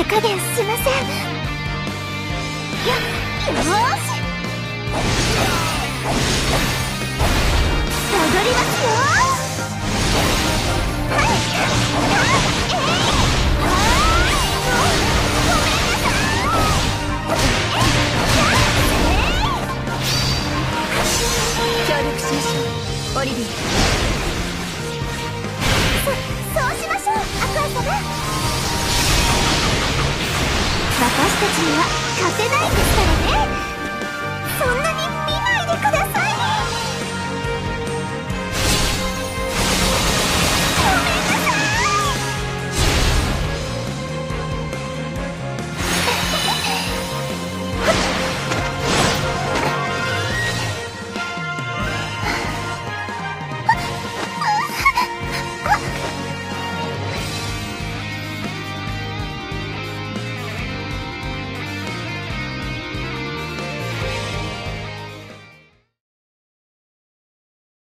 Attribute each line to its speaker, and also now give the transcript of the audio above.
Speaker 1: 加減しません。よーし、戻りますよ。はい、協力しましょう、オリビア。そうしましょう、アクア様。私たちには勝てないんですからね。そんな